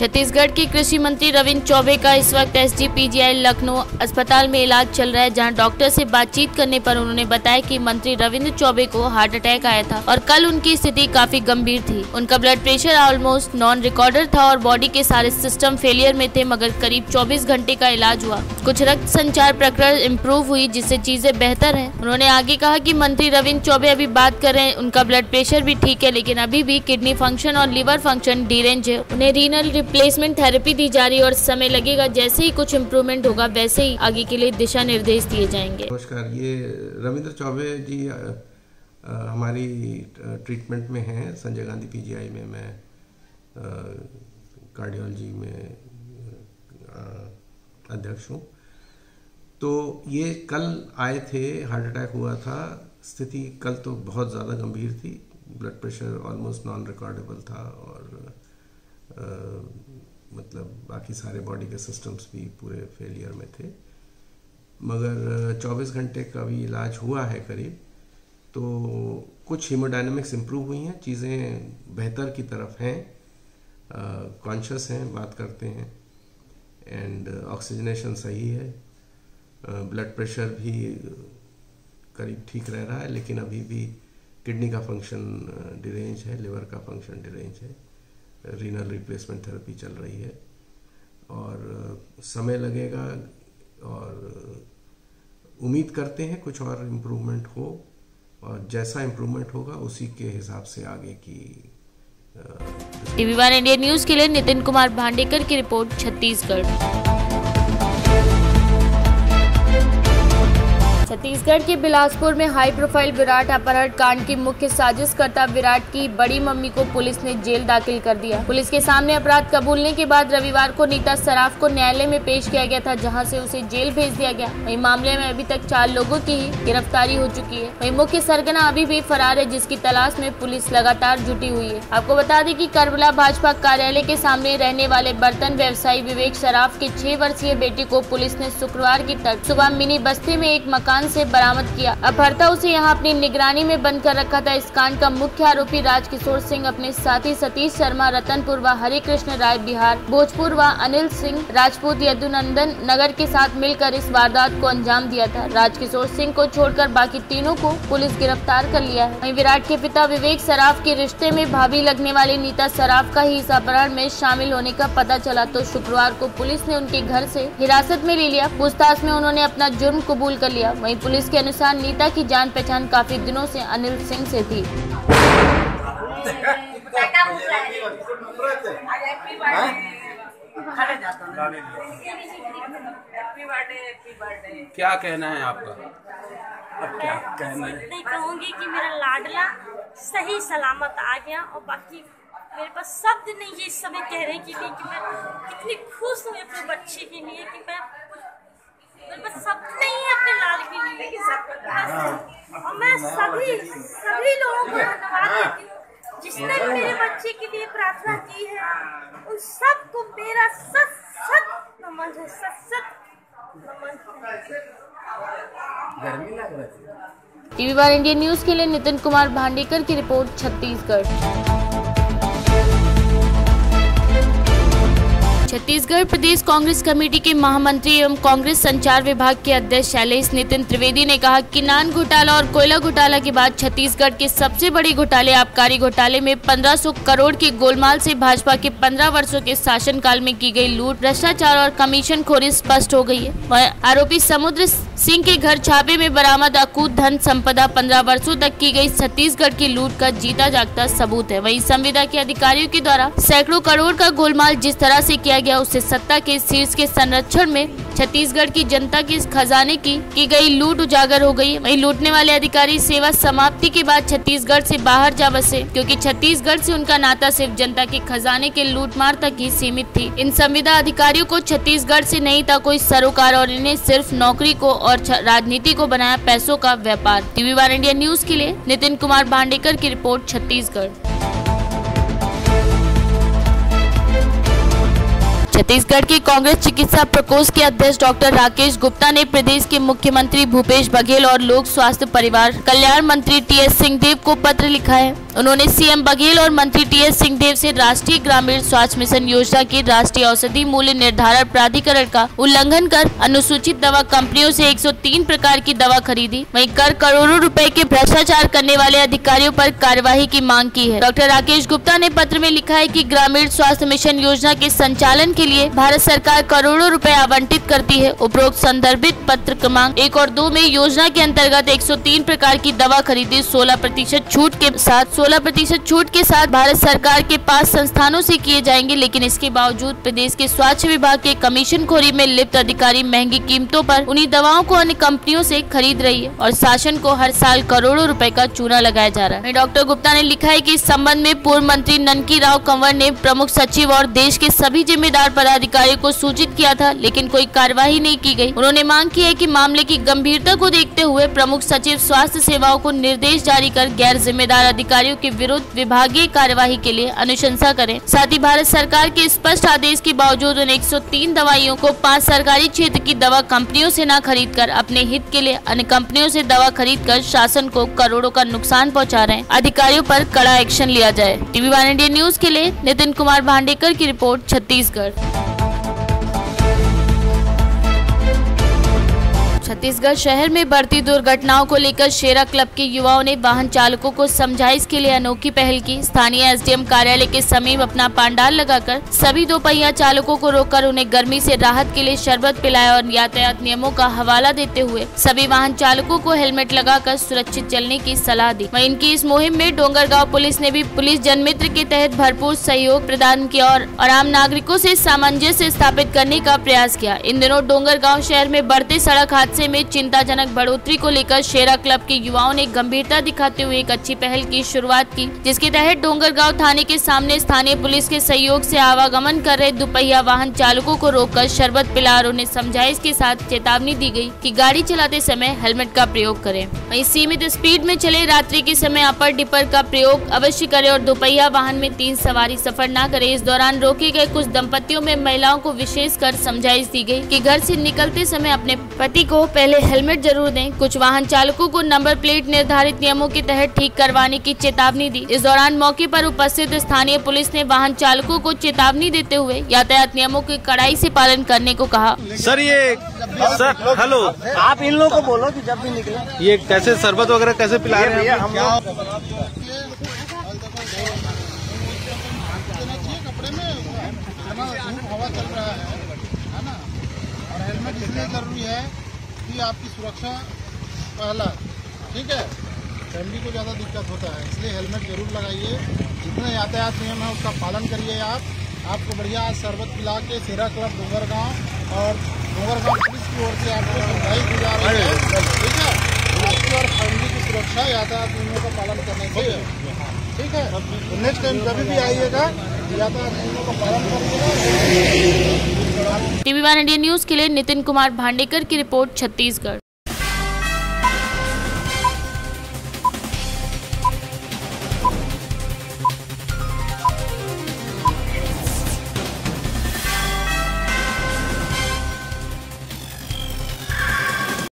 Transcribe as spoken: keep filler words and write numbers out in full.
छत्तीसगढ़ के कृषि मंत्री रविंद्र चौबे का इस वक्त एसजीपीजीआई लखनऊ अस्पताल में इलाज चल रहा है, जहां डॉक्टर से बातचीत करने पर उन्होंने बताया कि मंत्री रविंद्र चौबे को हार्ट अटैक आया था और कल उनकी स्थिति काफी गंभीर थी। उनका blood pressure almost non recorder था और बॉडी के सारे सिस्टम फेलियर में थे, मगर करीब चौबीस घंटे का इलाज हुआ। कुछ रक्त संचार प्रक्रिया इम्प्रूव हुई, जिससे चीजें बेहतर है। उन्होंने आगे कहा कि मंत्री रविंद्र चौबे अभी बात कर रहे हैं, उनका ब्लड प्रेशर भी ठीक है, लेकिन अभी भी किडनी फंक्शन और लिवर फंक्शन डीरेंज है। उन्हें रीनल रिप्लेसमेंट थेरेपी दी जा रही है और समय लगेगा। जैसे ही कुछ इम्प्रूवमेंट होगा वैसे ही आगे के लिए दिशा निर्देश दिए जाएंगे। नमस्कार, ये रविंद्र चौबे जी आ, आ, हमारी ट्रीटमेंट में हैं संजय गांधी पीजीआई में। मैं कार्डियोलॉजी में आ, अध्यक्ष हूँ। तो ये कल आए थे, हार्ट अटैक हुआ था। स्थिति कल तो बहुत ज़्यादा गंभीर थी, blood pressure almost non recordable था और आ, मतलब बाकी सारे बॉडी के सिस्टम्स भी पूरे फेलियर में थे। मगर चौबीस घंटे का भी इलाज हुआ है करीब, तो कुछ हीमोडायनामिक्स इम्प्रूव हुई हैं, चीज़ें बेहतर की तरफ हैं, कॉन्शियस हैं, बात करते हैं, एंड ऑक्सीजनेशन सही है। ब्लड प्रेशर भी करीब ठीक रह रहा है, लेकिन अभी भी किडनी का फंक्शन डिरेंज है, लिवर का फंक्शन डिरेंज है। रीनल रिप्लेसमेंट थेरेपी चल रही है और समय लगेगा और उम्मीद करते हैं कुछ और इम्प्रूवमेंट हो, और जैसा इम्प्रूवमेंट होगा उसी के हिसाब से आगे की। टीवी वन इंडिया न्यूज के लिए नितिन कुमार भांडेकर की रिपोर्ट, छत्तीसगढ़। छत्तीसगढ़ के बिलासपुर में हाई प्रोफाइल विराट अपहरण कांड की मुख्य साजिशकर्ता विराट की बड़ी मम्मी को पुलिस ने जेल दाखिल कर दिया। पुलिस के सामने अपराध कबूलने के बाद रविवार को नीता सराफ को न्यायालय में पेश किया गया था, जहां से उसे जेल भेज दिया गया। वहीं मामले में अभी तक चार लोगों की ही गिरफ्तारी हो चुकी है। वहीं मुख्य सरगना अभी भी फरार है, जिसकी तलाश में पुलिस लगातार जुटी हुई है। आपको बता दें कि करबला भाजपा कार्यालय के सामने रहने वाले बर्तन व्यवसायी विवेक सराफ के छह वर्षीय बेटे को पुलिस ने शुक्रवार की तक सुबह मिनी बस्ती में एक मकान से बरामद किया। अपहर्ता उसे यहां अपनी निगरानी में बंद कर रखा था। इस कांड का मुख्य आरोपी राजकिशोर सिंह अपने साथी सतीश शर्मा रतनपुर व हरे कृष्ण राय बिहार भोजपुर व अनिल सिंह राजपूत यदुनंदन नगर के साथ मिलकर इस वारदात को अंजाम दिया था। राजकिशोर सिंह को छोड़कर बाकी तीनों को पुलिस गिरफ्तार कर लिया है। वहीं विराट के पिता विवेक सराफ के रिश्ते में भाभी लगने वाली नीता सराफ का ही इस अपहरण में शामिल होने का पता चला, तो शुक्रवार को पुलिस ने उनके घर से हिरासत में ले लिया। पूछताछ में उन्होंने अपना जुर्म कबूल कर लिया। वहीं पुलिस के अनुसार नीता की जान पहचान काफी दिनों से अनिल सिंह से थी। क्या कहना है आपका? अब क्या कहना है? नहीं कहूँगी कि मेरा लाडला सही सलामत आ गया, और बाकी मेरे पास शब्द नहीं है इस समय कहने के लिए कि मैं कितनी खुश हूँ अपने बच्चे के लिए, कि मैं मेरे पास शब्द नहीं है अपने लाल के लिए। और मैं सभी सभी लोगों को धन्यवाद देती हूँ जिसने भी मेरे बच्चे के लिए प्रार्थना की है। उन सबको मेरा सत सत नमन है, सत सत नमन। गर्मी लग रही है। टीवी वन इंडिया न्यूज के लिए नितिन कुमार भांडेकर की रिपोर्ट, छत्तीसगढ़। छत्तीसगढ़ प्रदेश कांग्रेस कमेटी के महामंत्री एवं कांग्रेस संचार विभाग के अध्यक्ष शैलेश नितिन त्रिवेदी ने कहा कि नान घोटाला और कोयला घोटाला के बाद छत्तीसगढ़ के सबसे बड़े घोटाले आबकारी घोटाले में पंद्रह सौ करोड़ के गोलमाल से भाजपा के पंद्रह वर्षों के शासनकाल में की गई लूट, भ्रष्टाचार और कमीशन खोरी स्पष्ट हो गई है। आरोपी समुद्र सिंह के घर छापे में बरामद अकूत धन संपदा पंद्रह वर्षों तक की गई छत्तीसगढ़ की लूट का जीता जागता सबूत है। वहीं संविदा के अधिकारियों के द्वारा सैकड़ों करोड़ का गोलमाल जिस तरह से किया गया, उससे सत्ता के शीर्ष के संरक्षण में छत्तीसगढ़ की जनता के खजाने की की गई लूट उजागर हो गई। वहीं लूटने वाले अधिकारी सेवा समाप्ति के बाद छत्तीसगढ़ से बाहर जा बसे, क्योंकि छत्तीसगढ़ से उनका नाता सिर्फ जनता के खजाने के लूटमार तक ही सीमित थी। इन संविदा अधिकारियों को छत्तीसगढ़ से नहीं था कोई सरोकार, और इन्हें सिर्फ नौकरी को और राजनीति को बनाया पैसों का व्यापार। टीवी वन इंडिया न्यूज के लिए नितिन कुमार भांडेकर की रिपोर्ट, छत्तीसगढ़। छत्तीसगढ़ के कांग्रेस चिकित्सा प्रकोष्ठ के अध्यक्ष डॉक्टर राकेश गुप्ता ने प्रदेश के मुख्यमंत्री भूपेश बघेल और लोक स्वास्थ्य परिवार कल्याण मंत्री टी एस सिंहदेव को पत्र लिखा है। उन्होंने सीएम बघेल और मंत्री टी एस सिंहदेव से राष्ट्रीय ग्रामीण स्वास्थ्य मिशन योजना के राष्ट्रीय औषधि मूल्य निर्धारण प्राधिकरण का उल्लंघन कर अनुसूचित दवा कंपनियों से एक सौ तीन प्रकार की दवा खरीदी, वहीं कर करोड़ों रुपए के भ्रष्टाचार करने वाले अधिकारियों पर कार्यवाही की मांग की है। डॉक्टर राकेश गुप्ता ने पत्र में लिखा है कि ग्रामीण स्वास्थ्य मिशन योजना के संचालन के लिए भारत सरकार करोड़ों रुपए आवंटित करती है। उपरोक्त संदर्भित पत्र क्रमांक एक और दो में योजना के अंतर्गत एक सौ तीन प्रकार की दवा खरीदी सोलह प्रतिशत छूट के साथ सोलह प्रतिशत छूट के साथ भारत सरकार के पास संस्थानों से किए जाएंगे, लेकिन इसके बावजूद प्रदेश के स्वास्थ्य विभाग के कमीशन खोरी में लिप्त अधिकारी महंगी कीमतों पर उन्हीं दवाओं को अन्य कंपनियों से खरीद रही है और शासन को हर साल करोड़ों रुपए का चूना लगाया जा रहा है। डॉक्टर गुप्ता ने लिखा है कि इस संबंध में पूर्व मंत्री ननकी राव कंवर ने प्रमुख सचिव और देश के सभी जिम्मेदार पदाधिकारियों को सूचित किया था, लेकिन कोई कार्यवाही नहीं की गई। उन्होंने मांग की है कि मामले की गंभीरता को देखते हुए प्रमुख सचिव स्वास्थ्य सेवाओं को निर्देश जारी कर गैर जिम्मेदार अधिकारियों के विरुद्ध विभागीय कार्यवाही के लिए अनुशंसा करें। साथ ही भारत सरकार के स्पष्ट आदेश के बावजूद उन एक सौ तीन दवाइयों को पांच सरकारी क्षेत्र की दवा कंपनियों से न खरीदकर अपने हित के लिए अन्य कंपनियों से दवा खरीदकर शासन को करोड़ों का नुकसान पहुंचा रहे हैं। अधिकारियों पर कड़ा एक्शन लिया जाए। टीवी वन इंडिया न्यूज के लिए नितिन कुमार भांडेकर की रिपोर्ट, छत्तीसगढ़। छत्तीसगढ़ शहर में बढ़ती दुर्घटनाओं को लेकर शेरा क्लब के युवाओं ने वाहन चालकों को समझाइश के लिए अनोखी पहल की। स्थानीय एस डी एम कार्यालय के समीप अपना पंडाल लगाकर सभी दोपहिया चालकों को रोककर उन्हें गर्मी से राहत के लिए शरबत पिलाया और यातायात नियमों का हवाला देते हुए सभी वाहन चालकों को हेलमेट लगाकर सुरक्षित चलने की सलाह दी। वहीं इनकी इस मुहिम में डोंगरगांव पुलिस ने भी पुलिस जनमित्र के तहत भरपूर सहयोग प्रदान किया और आम नागरिकों से सामंजस्य स्थापित करने का प्रयास किया। इन दिनों डोंगरगांव शहर में बढ़ते सड़क हादसे में चिंताजनक बढ़ोतरी को लेकर शेरा क्लब के युवाओं ने गंभीरता दिखाते हुए एक अच्छी पहल की शुरुआत की, जिसके तहत डोंगरगांव थाने के सामने स्थानीय पुलिस के सहयोग से आवागमन कर रहे दुपहिया वाहन चालकों को रोककर शरबत पिला और उन्हें समझाइश के साथ चेतावनी दी गई कि गाड़ी चलाते समय हेलमेट का प्रयोग करें। वहीं सीमित स्पीड में चले, रात्रि के समय अपर डिपर का प्रयोग अवश्य करें और दोपहिया वाहन में तीन सवारी सफर न करें। इस दौरान रोके गए कुछ दंपतियों में महिलाओं को विशेषकर समझाइश दी गई कि घर से निकलते समय अपने पति को पहले हेलमेट जरूर दें। कुछ वाहन चालकों को नंबर प्लेट निर्धारित नियमों के तहत ठीक करवाने की चेतावनी दी। इस दौरान मौके पर उपस्थित स्थानीय पुलिस ने वाहन चालकों को चेतावनी देते हुए यातायात नियमों के कड़ाई से पालन करने को कहा। सर ये सर हेलो, आप इन लोगों को बोलो कि जब भी निकले ये कैसे शरबत वगैरह कैसे पिला रहे हैं हम लोग? कपड़े में हवा चल रहा है है ना, और हेलमेट इसलिए जरूरी है कि आपकी सुरक्षा पहला, ठीक है। फैमिली को ज़्यादा दिक्कत होता है, इसलिए हेलमेट जरूर लगाइए। जितने यातायात नियम है उसका पालन करिए। आप आपको बढ़िया आज शरबत पिला के शेरा क्लब डोंगरगांव और डोंगरगांव पुलिस की ओर से आपको समझाइश दी जा रही है, ठीक है। आपकी और फैमिली की सुरक्षा यातायात नियमों का पालन करना चाहिए, ठीक है। तो नेक्स्ट टाइम कभी भी आइएगा यातायात नियमों का पालन करिएगा। टीवी वन इंडिया न्यूज के लिए नितिन कुमार भांडेकर की रिपोर्ट, छत्तीसगढ़।